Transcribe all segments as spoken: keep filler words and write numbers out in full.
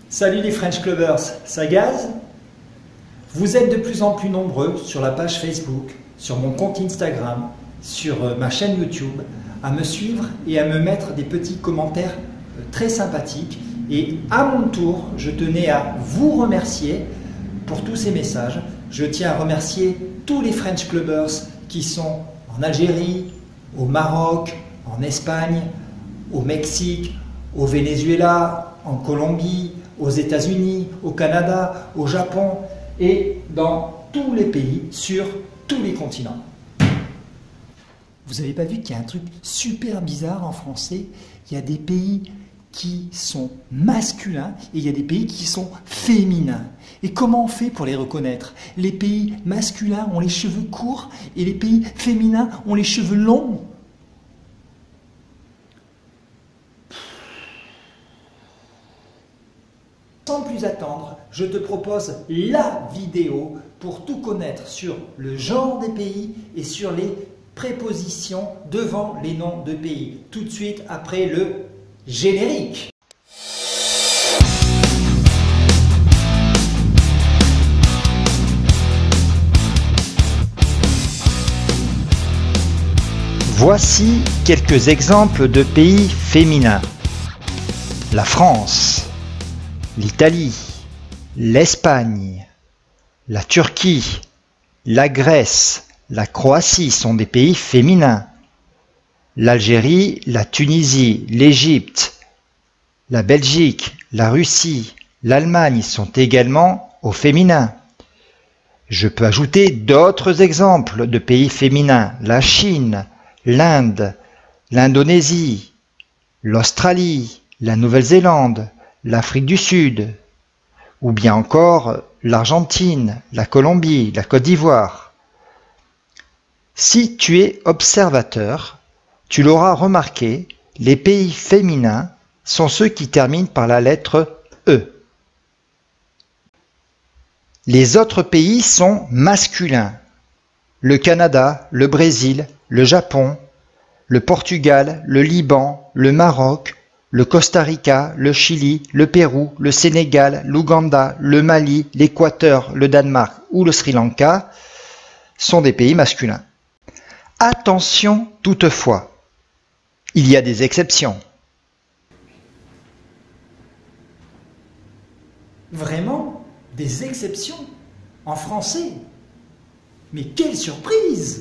Salut les French Clubbers, ça gaze? Vous êtes de plus en plus nombreux sur la page Facebook, sur mon compte Instagram, sur ma chaîne YouTube, à me suivre et à me mettre des petits commentaires très sympathiques. Et à mon tour, je tenais à vous remercier pour tous ces messages. Je tiens à remercier tous les French Clubbers qui sont en Algérie, au Maroc, en Espagne, au Mexique, au Venezuela, en Colombie, aux États-Unis, au Canada, au Japon et dans tous les pays, sur tous les continents. Vous n'avez pas vu qu'il y a un truc super bizarre en français? Il y a des pays qui sont masculins et il y a des pays qui sont féminins. Et comment on fait pour les reconnaître? Les pays masculins ont les cheveux courts et les pays féminins ont les cheveux longs. Sans plus attendre, je te propose la vidéo pour tout connaître sur le genre des pays et sur les prépositions devant les noms de pays. Tout de suite après le générique. Voici quelques exemples de pays féminins. La France, l'Italie, l'Espagne, la Turquie, la Grèce, la Croatie sont des pays féminins. L'Algérie, la Tunisie, l'Égypte, la Belgique, la Russie, l'Allemagne sont également au féminin. Je peux ajouter d'autres exemples de pays féminins. La Chine, l'Inde, l'Indonésie, l'Australie, la Nouvelle-Zélande, l'Afrique du Sud, ou bien encore l'Argentine, la Colombie, la Côte d'Ivoire. Si tu es observateur, tu l'auras remarqué, les pays féminins sont ceux qui terminent par la lettre E. Les autres pays sont masculins. Le Canada, le Brésil, le Japon, le Portugal, le Liban, le Maroc, le Costa Rica, le Chili, le Pérou, le Sénégal, l'Ouganda, le Mali, l'Équateur, le Danemark ou le Sri Lanka sont des pays masculins. Attention toutefois, il y a des exceptions. Vraiment? Des exceptions? En français? Mais quelle surprise!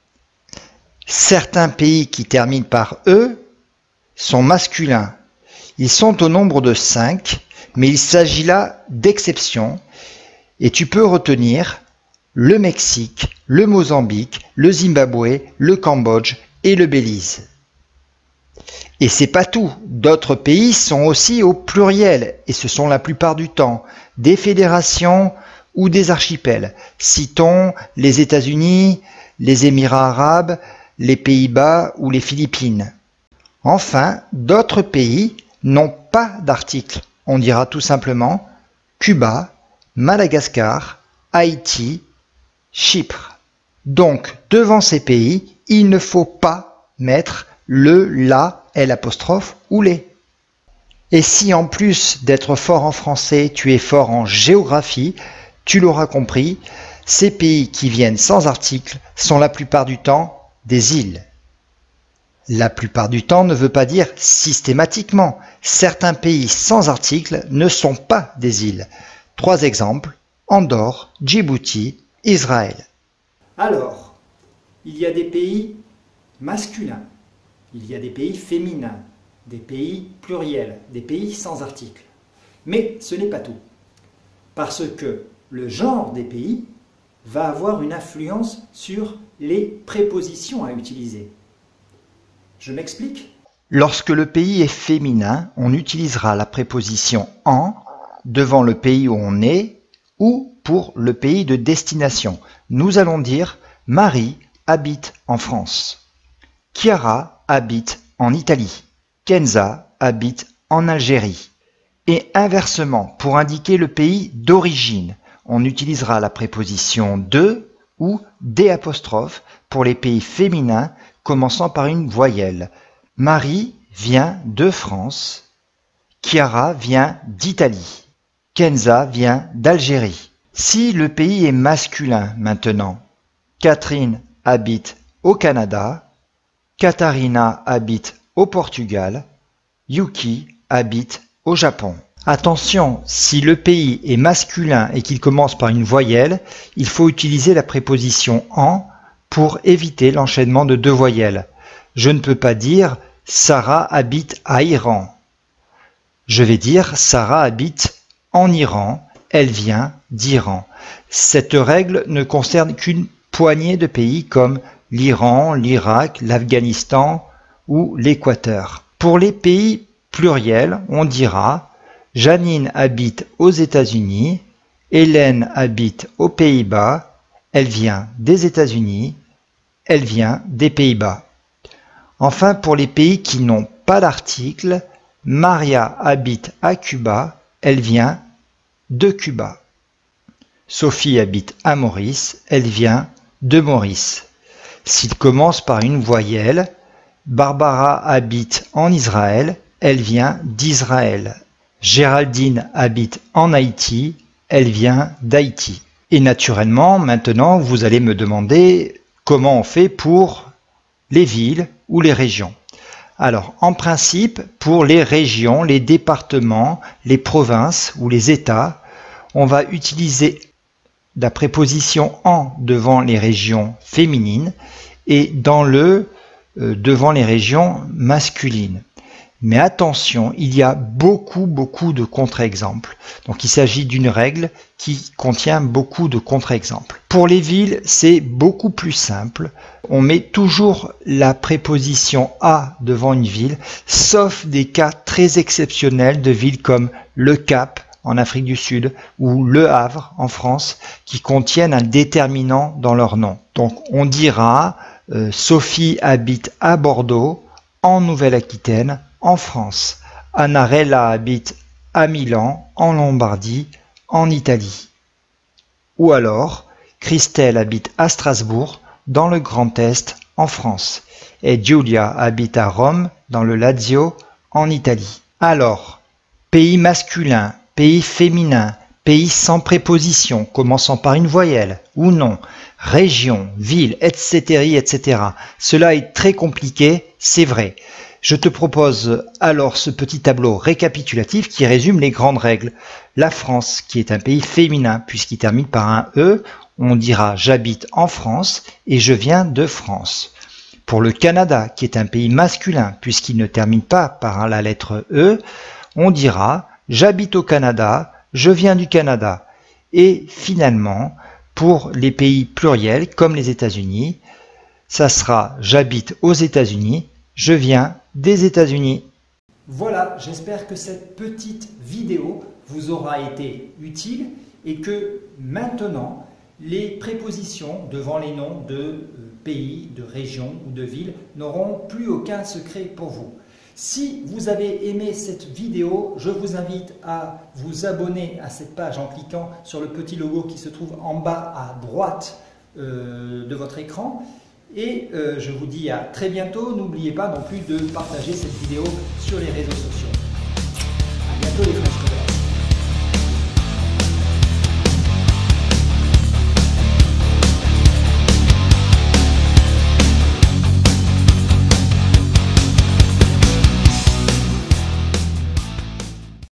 Certains pays qui terminent par E sont masculins. Ils sont au nombre de cinq, mais il s'agit là d'exceptions. Et tu peux retenir le Mexique, le Mozambique, le Zimbabwe, le Cambodge et le Belize. Et c'est pas tout, d'autres pays sont aussi au pluriel, et ce sont la plupart du temps des fédérations ou des archipels. Citons les États-Unis, les Émirats arabes, les Pays-Bas ou les Philippines. Enfin, d'autres pays n'ont pas d'article. On dira tout simplement Cuba, Madagascar, Haïti, Chypre. Donc, devant ces pays, il ne faut pas mettre le, la, l'apostrophe ou les. Et si en plus d'être fort en français, tu es fort en géographie, tu l'auras compris, ces pays qui viennent sans article sont la plupart du temps des îles. La plupart du temps ne veut pas dire systématiquement. Certains pays sans article ne sont pas des îles. Trois exemples, Andorre, Djibouti, Israël. Alors, il y a des pays masculins, il y a des pays féminins, des pays pluriels, des pays sans article. Mais ce n'est pas tout. Parce que le genre des pays va avoir une influence sur les prépositions à utiliser. Je m'explique? Lorsque le pays est féminin, on utilisera la préposition « en » devant le pays où on est ou pour le pays de destination. Nous allons dire « Marie habite en France ». Chiara habite en Italie. Kenza habite en Algérie. Et inversement, pour indiquer le pays d'origine, on utilisera la préposition « de » ou « des » pour les pays féminins commençant par une voyelle. Marie vient de France, Chiara vient d'Italie. Kenza vient d'Algérie. Si le pays est masculin maintenant, Catherine habite au Canada, Katharina habite au Portugal, Yuki habite au Japon. Attention, si le pays est masculin et qu'il commence par une voyelle, il faut utiliser la préposition « en » pour éviter l'enchaînement de deux voyelles. Je ne peux pas dire « Sarah habite à Iran ». Je vais dire « Sarah habite en Iran, elle vient d'Iran ». Cette règle ne concerne qu'une poignée de pays comme l'Iran, l'Irak, l'Afghanistan ou l'Équateur. Pour les pays pluriels, on dira Janine habite aux États-Unis, Hélène habite aux Pays-Bas, elle vient des États-Unis, elle vient des Pays-Bas. Enfin, pour les pays qui n'ont pas d'article, Maria habite à Cuba, elle vient de Cuba. Sophie habite à Maurice, elle vient de Maurice. S'il commence par une voyelle, Barbara habite en Israël, elle vient d'Israël. Géraldine habite en Haïti, elle vient d'Haïti. Et naturellement, maintenant, vous allez me demander comment on fait pour les villes ou les régions. Alors, en principe, pour les régions, les départements, les provinces ou les États, on va utiliser la préposition « en » devant les régions féminines et dans le euh, devant les régions masculines. Mais attention, il y a beaucoup, beaucoup de contre-exemples. Donc il s'agit d'une règle qui contient beaucoup de contre-exemples. Pour les villes, c'est beaucoup plus simple. On met toujours la préposition « à » devant une ville, sauf des cas très exceptionnels de villes comme Le Cap en Afrique du Sud ou Le Havre en France, qui contiennent un déterminant dans leur nom. Donc on dira euh, « Sophie habite à Bordeaux, en Nouvelle-Aquitaine, en France. Annarella habite à Milan, en Lombardie, en Italie. » Ou alors, Christelle habite à Strasbourg, dans le Grand Est, en France. Et Giulia habite à Rome, dans le Lazio, en Italie. Alors, pays masculin, pays féminin, pays sans préposition, commençant par une voyelle ou non, région, ville, et cetera, et cetera. Cela est très compliqué, c'est vrai. Je te propose alors ce petit tableau récapitulatif qui résume les grandes règles. La France, qui est un pays féminin, puisqu'il termine par un E, on dira « j'habite en France » et « je viens de France ». Pour le Canada, qui est un pays masculin, puisqu'il ne termine pas par la lettre E, on dira « j'habite au Canada, je viens du Canada ». Et finalement, pour les pays pluriels, comme les États-Unis, ça sera « j'habite aux États-Unis », je viens des États-Unis. Voilà, j'espère que cette petite vidéo vous aura été utile et que maintenant, les prépositions devant les noms de pays, de régions ou de villes n'auront plus aucun secret pour vous. Si vous avez aimé cette vidéo, je vous invite à vous abonner à cette page en cliquant sur le petit logo qui se trouve en bas à droite euh, de votre écran. Et euh, je vous dis à très bientôt. N'oubliez pas non plus de partager cette vidéo sur les réseaux sociaux.